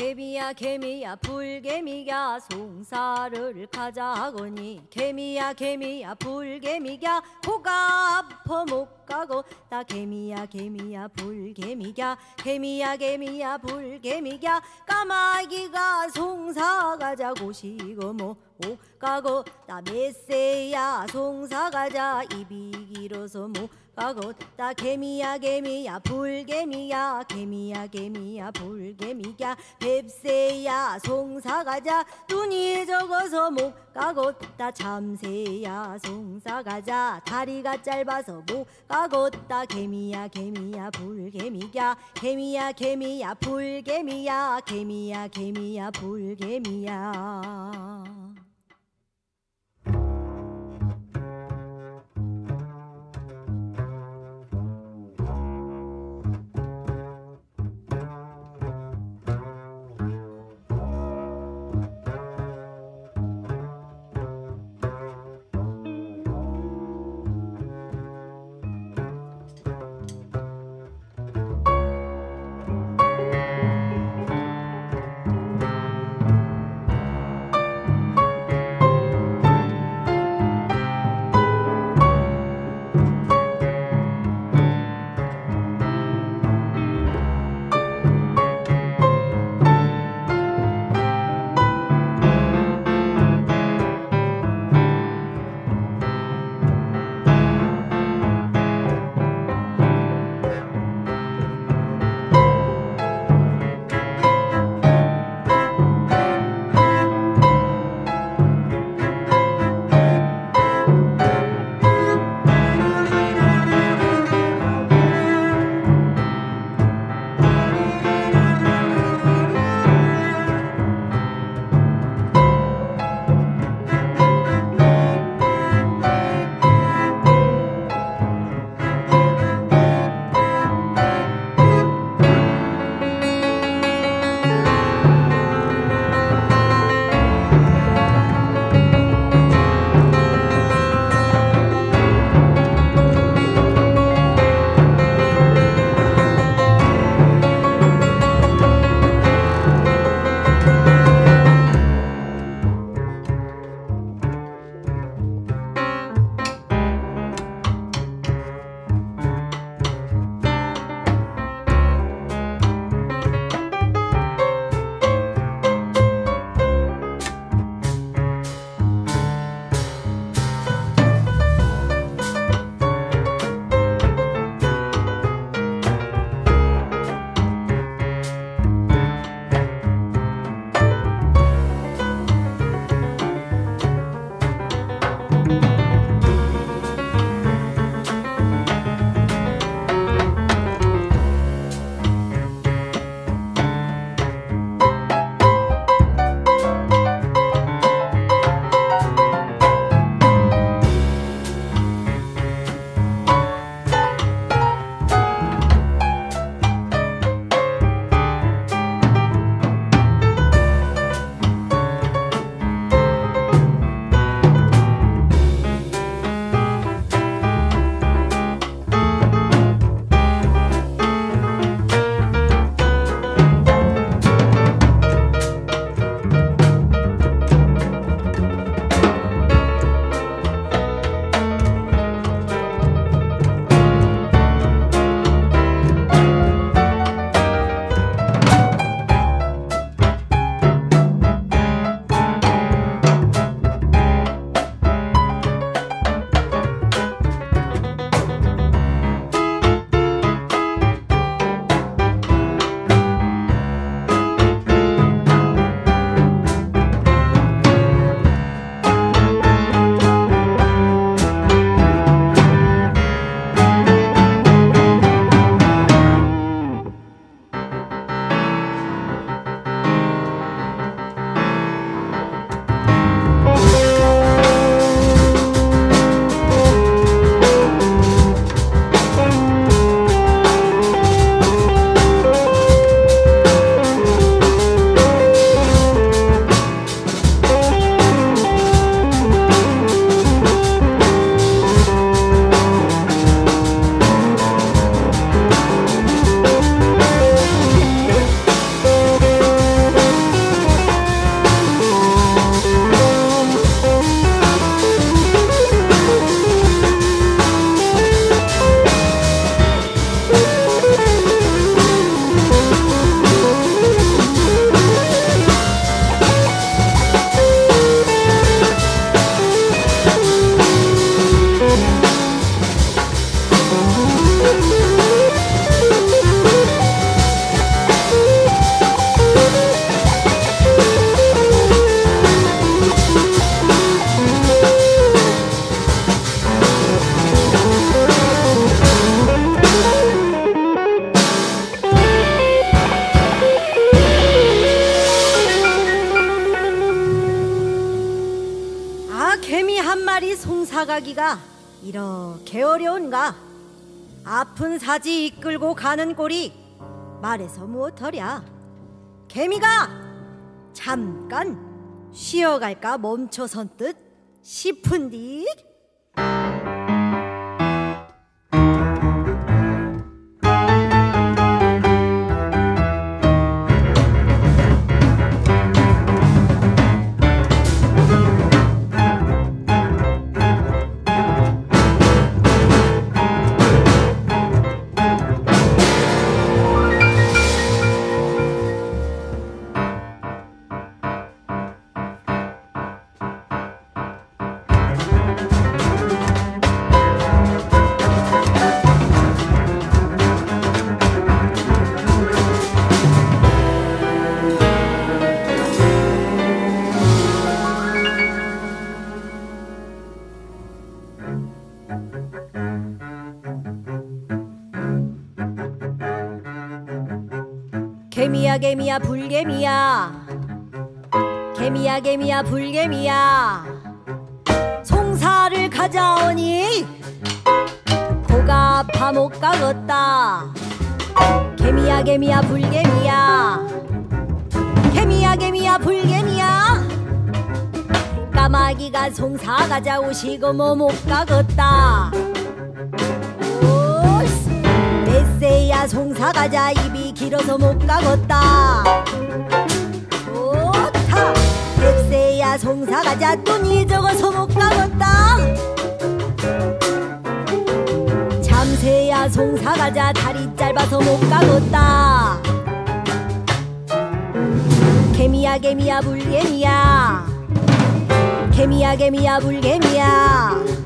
개미야 개미야 불개미야 송사를 가자거니 개미야 개미야 불개미야 코가 아파 못 가고 나 개미야 개미야 불개미야 개미야 개미야 불개미야 까마귀가 송사 가자 고시고 못 가고 나 메세야 송사 가자 입이 길어서 못 가고 나 개미야 개미야 불개미야 개미야 개미야 불개미야 뱁새야 송사 가자 눈이 적어서 못 가고 나 참새야 송사 가자 다리가 짧아서 못 가고 나 개미야 개미야 불개미야 개미야 개미야 불개미야 개미야 개미야 불개미야. 살아가기가 이렇게 어려운가? 아픈 사지 이끌고 가는 꼴이 말해서 무엇하랴? 개미가 잠깐 쉬어갈까 멈춰선 듯 싶은디. 개미야 개미야 불개미야 개미야 개미야 불개미야 송사를 가져오니 고가 아파 못 가겠다. 개미야 개미야 불개미야 개미야 개미야 불개미야 까마귀가 송사 가져오시고 뭐 못 가겠다. 야 송사 가자 입이 길어서 못 가겠다. 좋다. 백세야 송사 가자 눈이 적어서 못 가겠다. 잠새야 송사 가자 다리 짧아서 못 가겠다. 개미야 개미야 불개미야 개미야 개미야 불개미야